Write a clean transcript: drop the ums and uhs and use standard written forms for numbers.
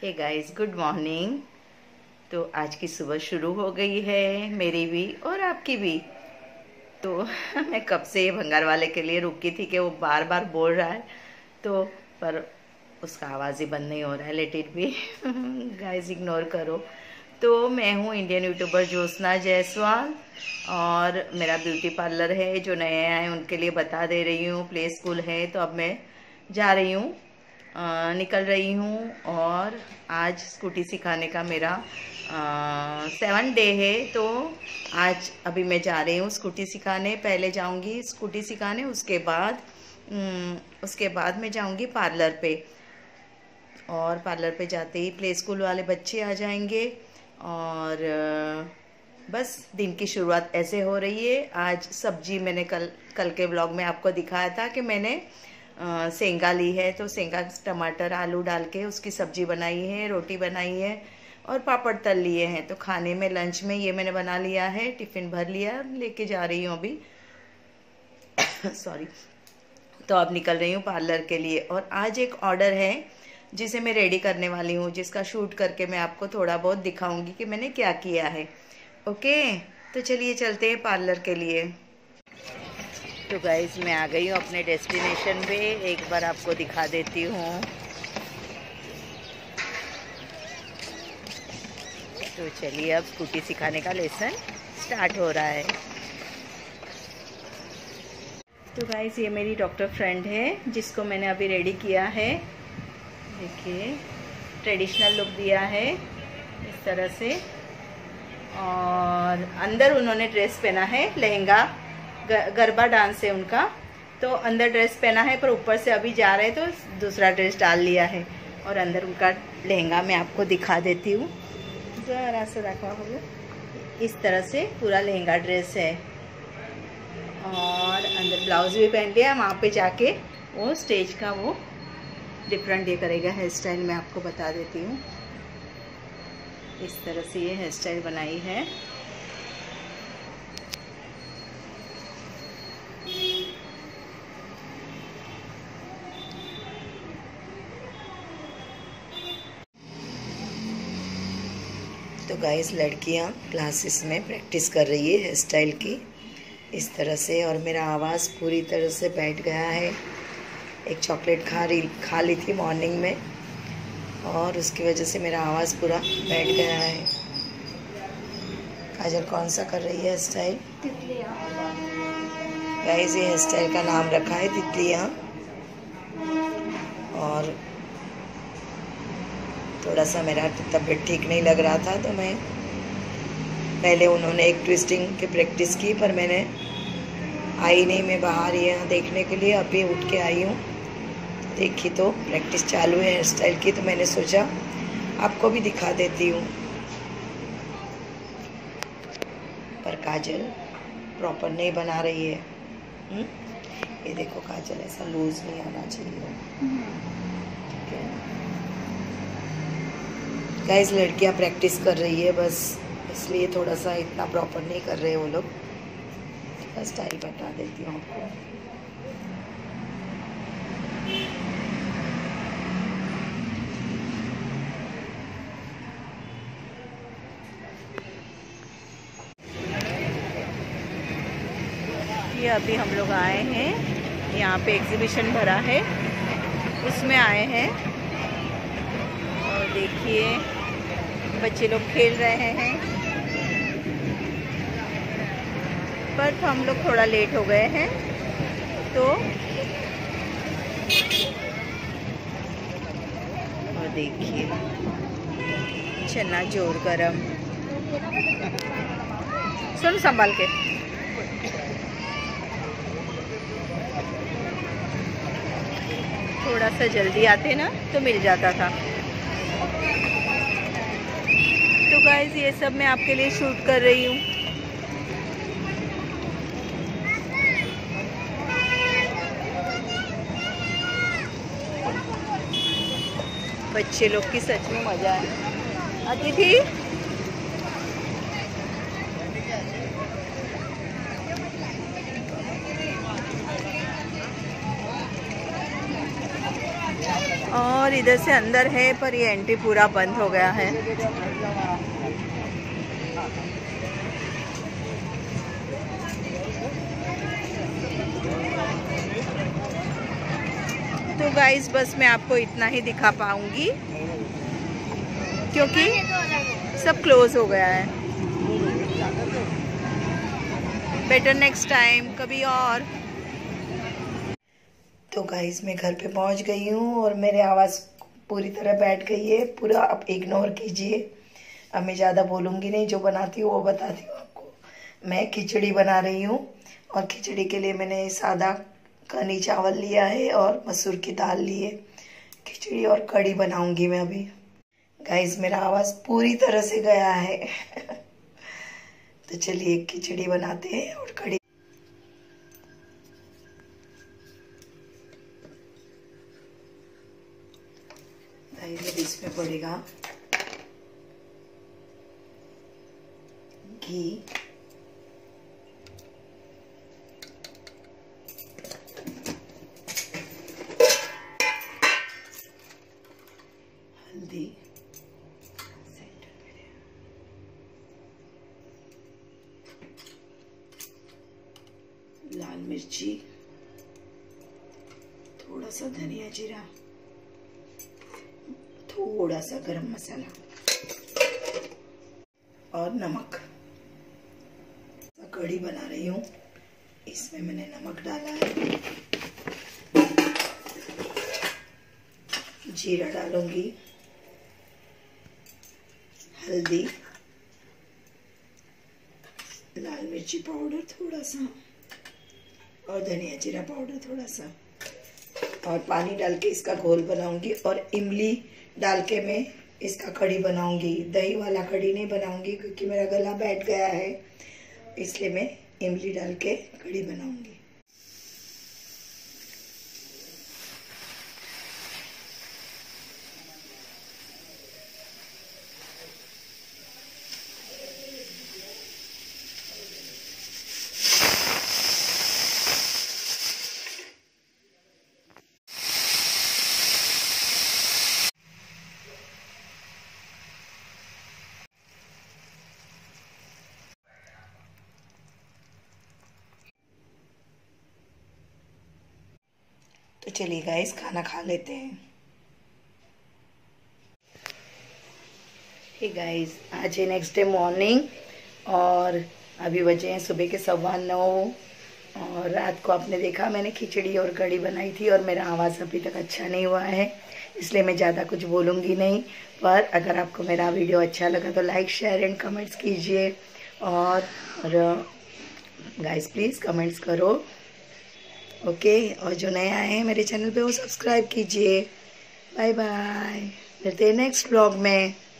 Hey guys, good morning. तो आज की सुबह शुरू हो गई है, मेरी भी और आपकी भी। तो मैं कब से भंगार वाले के लिए रुकी थी कि वो बार बार बोल रहा है, तो पर उसका आवाज़ ही बंद नहीं हो रहा है। Let it be guys, ignore करो। तो मैं हूँ इंडियन यूट्यूबर ज्योत्सना जायसवाल और मेरा ब्यूटी पार्लर है। जो नए आए उनके लिए बता दे रही हूँ, प्ले स्कूल है। तो अब मैं जा रही हूँ, निकल रही हूँ। और आज स्कूटी सिखाने का मेरा 7 डे है। तो आज अभी मैं जा रही हूँ स्कूटी सिखाने। पहले जाऊँगी स्कूटी सिखाने, उसके बाद मैं जाऊँगी पार्लर पे। और पार्लर पे जाते ही प्ले स्कूल वाले बच्चे आ जाएंगे और बस दिन की शुरुआत ऐसे हो रही है। आज सब्जी मैंने कल के व्लॉग में आपको दिखाया था कि मैंने सेंगा ली है। तो सेंगा, टमाटर, आलू डाल के उसकी सब्जी बनाई है, रोटी बनाई है और पापड़ तल लिए हैं। तो खाने में, लंच में ये मैंने बना लिया है। टिफ़िन भर लिया, लेके जा रही हूँ अभी सॉरी। तो अब निकल रही हूँ पार्लर के लिए। और आज एक ऑर्डर है जिसे मैं रेडी करने वाली हूँ, जिसका शूट करके मैं आपको थोड़ा बहुत दिखाऊंगी कि मैंने क्या किया है। ओके, तो चलिए चलते हैं पार्लर के लिए। तो गाइज, मैं आ गई हूँ अपने डेस्टिनेशन पे। एक बार आपको दिखा देती हूँ। तो चलिए, अब स्कूटी सिखाने का लेसन स्टार्ट हो रहा है। तो गाइज, ये मेरी डॉक्टर फ्रेंड है जिसको मैंने अभी रेडी किया है। देखिए, ट्रेडिशनल लुक दिया है इस तरह से। और अंदर उन्होंने ड्रेस पहना है, लहंगा, गरबा डांस है उनका। तो अंदर ड्रेस पहना है, पर ऊपर से अभी जा रहे तो दूसरा ड्रेस डाल लिया है। और अंदर उनका लहंगा मैं आपको दिखा देती हूँ, ज़रा सा रखा होगा। इस तरह से पूरा लहंगा ड्रेस है। और अंदर ब्लाउज भी पहन लिया। वहाँ पे जाके वो स्टेज का वो डिफरेंट ये करेगा हेयर स्टाइल। मैं आपको बता देती हूँ, इस तरह से ये हेयर स्टाइल बनाई है। तो गाइस, लड़कियां क्लासेस में प्रैक्टिस कर रही है हेयर स्टाइल की, इस तरह से। और मेरा आवाज़ पूरी तरह से बैठ गया है। एक चॉकलेट खा ली थी मॉर्निंग में, और उसकी वजह से मेरा आवाज़ पूरा बैठ गया है। काजल कौन सा कर रही है हेयर स्टाइल? गाइस, ये हेयर स्टाइल का नाम रखा है तितलियाँ। और थोड़ा सा मेरा तबीयत ठीक नहीं लग रहा था, तो मैं पहले उन्होंने एक ट्विस्टिंग की प्रैक्टिस की, पर मैंने आई नहीं। मैं बाहर यहाँ देखने के लिए अभी उठ के आई हूँ। देखी तो प्रैक्टिस चालू है हेयर स्टाइल की, तो मैंने सोचा आपको भी दिखा देती हूँ। पर काजल प्रॉपर नहीं बना रही है। ये देखो काजल, ऐसा लूज नहीं आना चाहिए। ठीक है गाइस, लड़कियां प्रैक्टिस कर रही है बस, इसलिए थोड़ा सा इतना प्रॉपर नहीं कर रहे वो लोग। स्टाइल बता देती हूँ आपको। ये अभी हम लोग आए हैं, यहाँ पे एग्जीबिशन भरा है, उसमें आए हैं। और देखिए, बच्चे लोग खेल रहे हैं। पर हम लोग थोड़ा लेट हो गए हैं, तो और देखिए, चना जोर गरम। सुन, संभाल के। थोड़ा सा जल्दी आते ना तो मिल जाता था। तो गाइस, ये सब मैं आपके लिए शूट कर रही हूँ। बच्चे लोग की सच में मजा है। आती थी और इधर से अंदर है पर ये एंट्री पूरा बंद हो गया है। तो गाइस बस मैं आपको इतना ही दिखा पाऊंगी क्योंकि सब क्लोज हो गया है। बेटर नेक्स्ट टाइम कभी और। तो गाइस मैं घर पे पहुंच गई हूँ और मेरी आवाज़ पूरी तरह बैठ गई है। पूरा आप इग्नोर कीजिए, अब मैं ज़्यादा बोलूँगी नहीं, जो बनाती हूँ वो बताती हूँ आपको। मैं खिचड़ी बना रही हूँ और खिचड़ी के लिए मैंने सादा कनी चावल लिया है और मसूर की दाल ली है। खिचड़ी और कढ़ी बनाऊंगी मैं अभी। गाइस मेरा आवाज़ पूरी तरह से गया है तो चलिए खिचड़ी बनाते हैं और कढ़ी। इसमें पड़ेगा घी, हल्दी, लाल मिर्ची, थोड़ा सा धनिया जीरा, थोड़ा सा गरम मसाला और नमक। कढ़ी बना रही हूँ, इसमें मैंने नमक डाला है, जीरा डालूंगी, हल्दी, लाल मिर्ची पाउडर थोड़ा सा और धनिया जीरा पाउडर थोड़ा सा, और पानी डाल के इसका घोल बनाऊंगी। और इमली डाल के मैं इसका कढ़ी बनाऊंगी। दही वाला कढ़ी नहीं बनाऊंगी क्योंकि मेरा गला बैठ गया है, इसलिए मैं इमली डाल के कढ़ी बनाऊंगी। तो चलिए गाइस खाना खा लेते हैं। हे गाइस आज है नेक्स्ट डे मॉर्निंग और अभी बजे हैं सुबह के 9:15 और रात को आपने देखा मैंने खिचड़ी और कढ़ी बनाई थी और मेरा आवाज़ अभी तक अच्छा नहीं हुआ है, इसलिए मैं ज़्यादा कुछ बोलूँगी नहीं। पर अगर आपको मेरा वीडियो अच्छा लगा तो लाइक शेयर एंड कमेंट्स कीजिए और गाइस प्लीज़ कमेंट्स करो, ओके। और जो नया है मेरे चैनल पे वो सब्सक्राइब कीजिए। बाय बाय, मिलते हैं नेक्स्ट व्लॉग में।